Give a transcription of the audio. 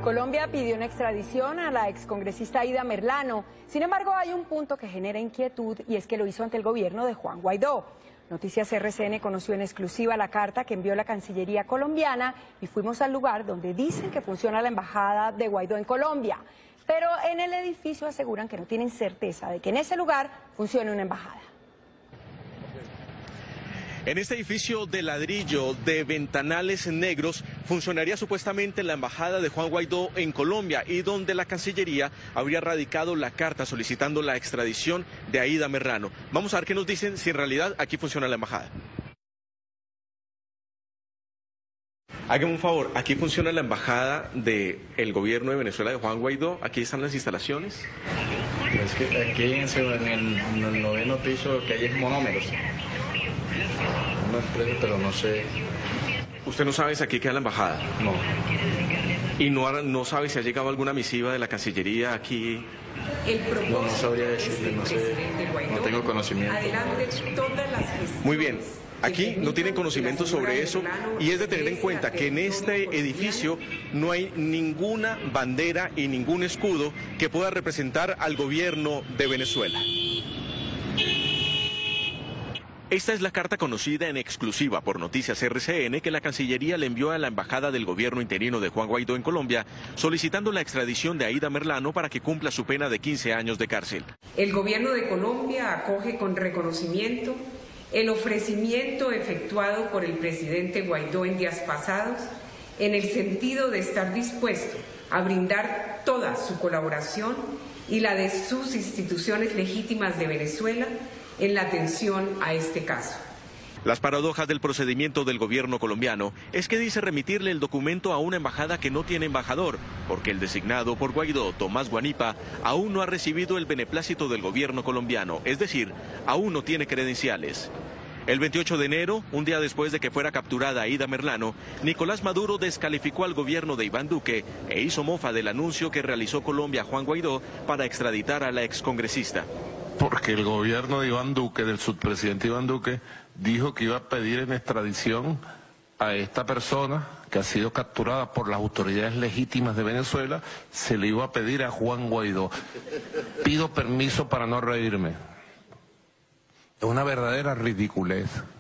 Colombia pidió una extradición a la excongresista Aida Merlano. Sin embargo, hay un punto que genera inquietud y es que lo hizo ante el gobierno de Juan Guaidó. Noticias RCN conoció en exclusiva la carta que envió la Cancillería colombiana y fuimos al lugar donde dicen que funciona la embajada de Guaidó en Colombia. Pero en el edificio aseguran que no tienen certeza de que en ese lugar funcione una embajada. En este edificio de ladrillo de ventanales negros funcionaría supuestamente la embajada de Juan Guaidó en Colombia y donde la Cancillería habría radicado la carta solicitando la extradición de Aida Merlano. Vamos a ver qué nos dicen si en realidad aquí funciona la embajada. Hágame un favor, ¿aquí funciona la embajada del gobierno de Venezuela de Juan Guaidó? ¿Aquí están las instalaciones? Es que aquí en el noveno piso que hay es monómeros. Una empresa, pero no sé. ¿Usted no sabe si aquí queda la embajada? No. ¿Y no sabe si ha llegado alguna misiva de la Cancillería aquí? No sabría decirle, no sé, no tengo conocimiento. Muy bien, aquí no tienen conocimiento sobre eso y es de tener en cuenta que en este edificio no hay ninguna bandera y ningún escudo que pueda representar al gobierno de Venezuela. Esta es la carta conocida en exclusiva por Noticias RCN que la Cancillería le envió a la Embajada del Gobierno interino de Juan Guaidó en Colombia, solicitando la extradición de Aida Merlano para que cumpla su pena de 15 años de cárcel. El Gobierno de Colombia acoge con reconocimiento el ofrecimiento efectuado por el presidente Guaidó en días pasados, en el sentido de estar dispuesto a brindar toda su colaboración y la de sus instituciones legítimas de Venezuela en la atención a este caso. Las paradojas del procedimiento del gobierno colombiano es que dice remitirle el documento a una embajada que no tiene embajador, porque el designado por Guaidó, Tomás Guanipa, aún no ha recibido el beneplácito del gobierno colombiano, es decir, aún no tiene credenciales. El 28 de enero, un día después de que fuera capturada Aida Merlano, Nicolás Maduro descalificó al gobierno de Iván Duque e hizo mofa del anuncio que realizó Colombia a Juan Guaidó para extraditar a la excongresista. Porque el gobierno de Iván Duque, del subpresidente Iván Duque, dijo que iba a pedir en extradición a esta persona que ha sido capturada por las autoridades legítimas de Venezuela, se le iba a pedir a Juan Guaidó. Pido permiso para no reírme. Es una verdadera ridiculez.